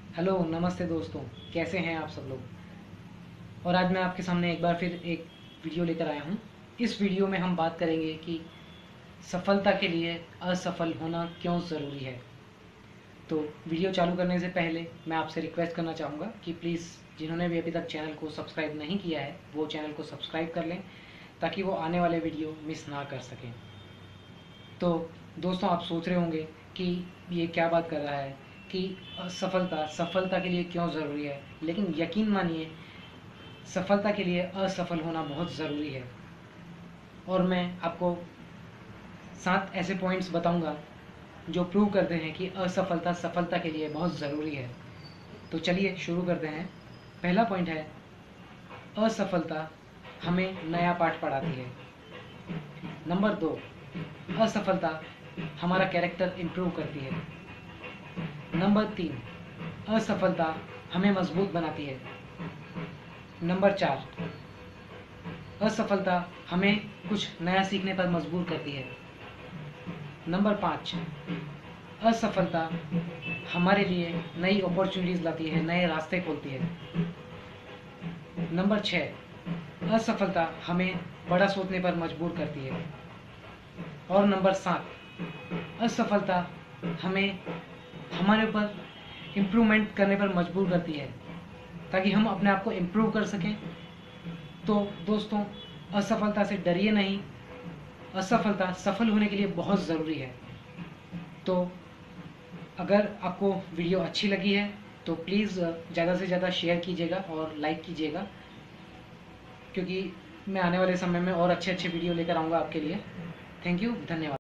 Hello नमस्ते दोस्तों, कैसे हैं आप सब लोग। और आज मैं आपके सामने एक बार फिर एक वीडियो लेकर आया हूँ। इस वीडियो में हम बात करेंगे कि सफलता के लिए असफल होना क्यों ज़रूरी है। तो वीडियो चालू करने से पहले मैं आपसे रिक्वेस्ट करना चाहूँगा कि प्लीज़ जिन्होंने भी अभी तक चैनल को सब्सक्राइब नहीं किया है वो चैनल को सब्सक्राइब कर लें, ताकि वो आने वाले वीडियो मिस ना कर सकें। तो दोस्तों, आप सोच रहे होंगे कि ये क्या बात कर रहा है कि सफलता के लिए क्यों ज़रूरी है। लेकिन यकीन मानिए, सफलता के लिए असफल होना बहुत ज़रूरी है। और मैं आपको 7 ऐसे पॉइंट्स बताऊंगा जो प्रूव करते हैं कि असफलता सफलता के लिए बहुत ज़रूरी है। तो चलिए शुरू करते हैं। पहला पॉइंट है, असफलता हमें नया पाठ पढ़ाती है। नंबर 2, असफलता हमारा कैरेक्टर इम्प्रूव करती है। नंबर 3, असफलता हमें मजबूत बनाती है। नंबर 4, असफलता हमें कुछ नया सीखने पर मजबूर करती है। नंबर 5, असफलता हमारे लिए नई अपॉर्चुनिटीज़ लाती है, नए रास्ते खोलती है। नंबर 6, असफलता हमें बड़ा सोचने पर मजबूर करती है। और नंबर 7, असफलता हमें हमारे ऊपर इम्प्रूवमेंट करने पर मजबूर करती है, ताकि हम अपने आप को इम्प्रूव कर सकें। तो दोस्तों, असफलता से डरिए नहीं। असफलता सफल होने के लिए बहुत ज़रूरी है। तो अगर आपको वीडियो अच्छी लगी है तो प्लीज़ ज़्यादा से ज़्यादा शेयर कीजिएगा और लाइक कीजिएगा, क्योंकि मैं आने वाले समय में और अच्छे अच्छे वीडियो लेकर आऊँगा आपके लिए। थैंक यू, धन्यवाद।